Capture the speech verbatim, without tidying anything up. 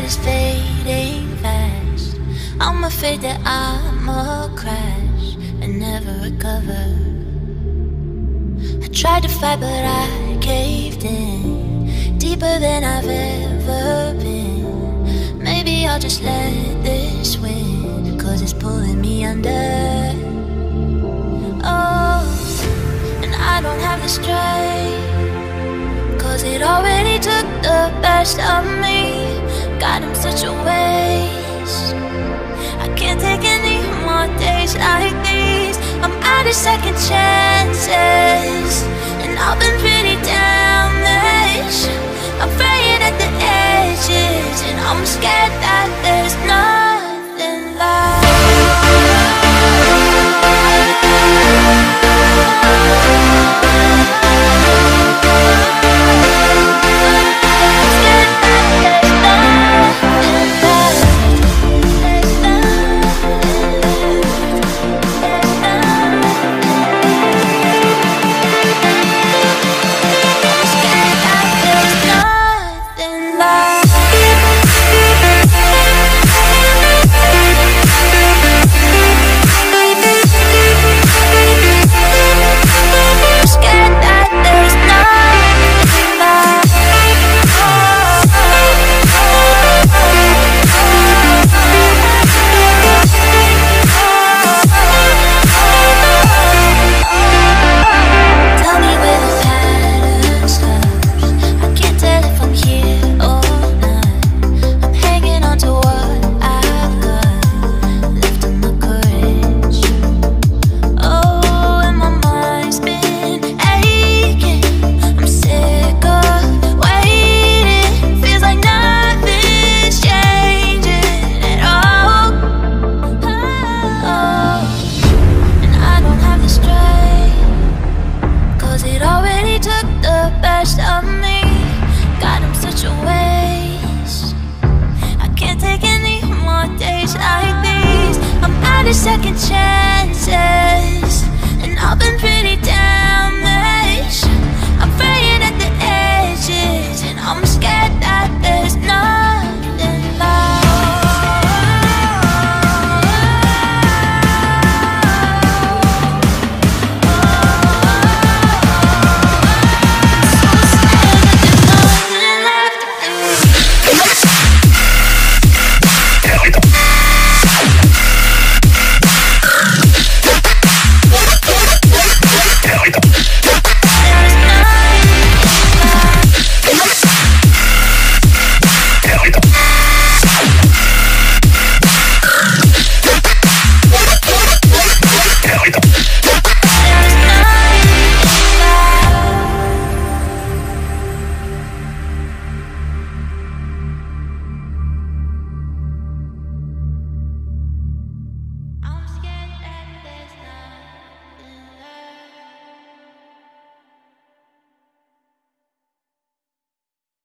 that is fading fast. I'm afraid that I'ma crash and never recover. I tried to fight but I caved in, deeper than I've ever been. Maybe I'll just let this win, cause it's pulling me under. Oh, and I don't have the strength, cause it already took the best of me. God, I'm such a waste. I can't take any more days like these. I'm out of second chances, and I've been pretty damaged. I'm fraying at the edges, and I'm scared that there's nothing left. Second chances, and I've been